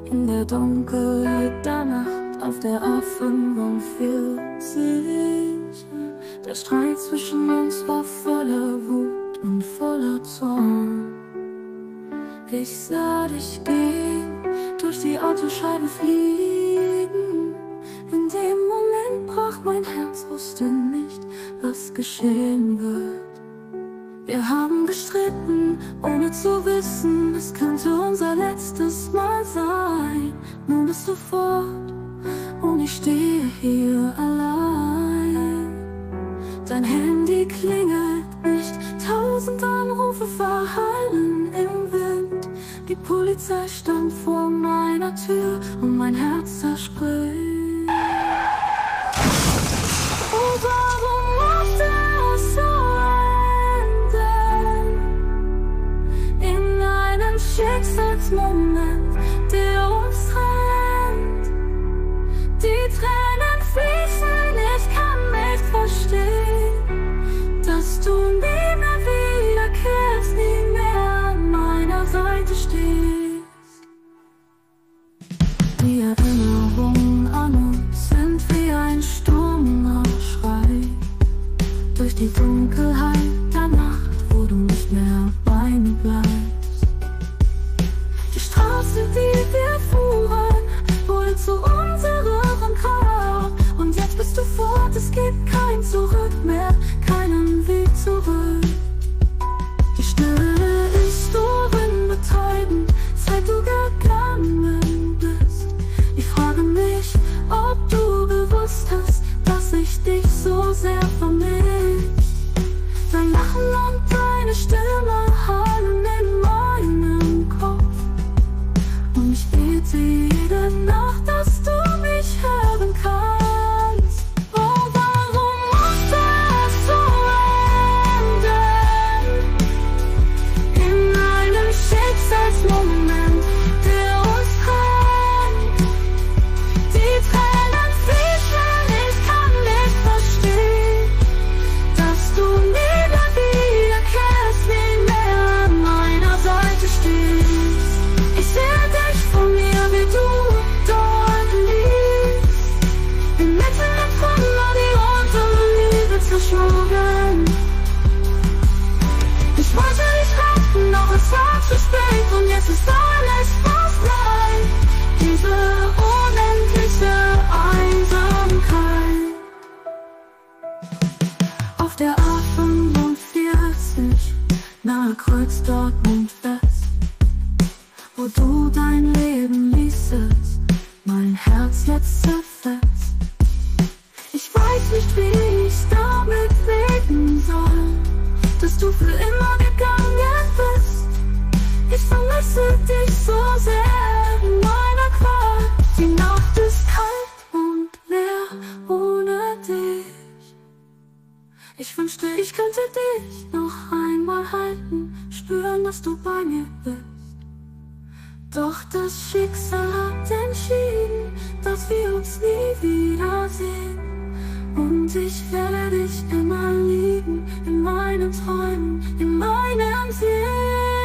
In der Dunkelheit der Nacht auf der A45. Der Streit zwischen uns war voller Wut und voller Zorn. Ich sah dich gehen, durch die Autoscheibe fliegen. In dem Moment brach mein Herz, wusste nicht, was geschehen wird. Wir haben gestritten, ohne zu wissen, es könnte unser letztes Mal sein. Nun bist du fort und ich stehe hier allein. Dein Handy klingelt nicht, 1000 Anrufe verhallen im Wind. Die Polizei stand vor meiner Tür und mein Herz zerspringt. Oh, warum musste es so enden? In einem Schicksalsmoment, der uns trennt. Die Tränen fließen, ich kann nicht verstehen, dass du nie mehr wiederkehrst, nie mehr an meiner Seite stehst. Die Erinnerungen an uns sind wie ein Sturmschrei durch die Dunkelheit der Nacht, wo du nicht mehr bei mir bleibst. Die Straße, die wir fuhren, wurde zu unserem Grab. Und jetzt bist du fort, es gibt kein Zurück mehr, keinen Weg zurück. Die Stille ist ohrenbetäubend, seit du gegangen bist. Ich frage mich, ob du bewusst hast, dass ich dich so sehr vermisse. Dein Lachen und deine Stimme hallen in meinem Kopf. Und ich bete jede Nacht, dass du mich hören kannst. Oh, warum musste es so enden? In einem Schicksalsmoment, der uns trennt. Die Tränen fließen, ich kann nicht verstehen, dass du nie mehr wiederkehrst, nie mehr an meiner Seite stehst. Ich sehe dich vor mir, wie du dort liegst, inmitten der Trümmer, die unsere Liebe zerschlugen. Ich wollte dich retten, doch es war zu spät und jetzt ist alles, was bleibt. Diese unendliche Einsamkeit. Auf der A45, nahe Kreuz Dortmund West, wo du dein Leben ließest, mein Herz jetzt zerfetzt. Ich weiß nicht, wie ich damit leben soll, dass du für immer gegangen bist. Ich vermisse dich so sehr in meiner Qual. Die Nacht ist kalt und leer ohne dich. Ich wünschte, ich könnte dich noch einmal halten, spüren, dass du bei mir bist. Doch das Schicksal hat entschieden, dass wir uns nie wiedersehen. Und ich werde dich immer lieben, in meinen Träumen, in meinem Sinn.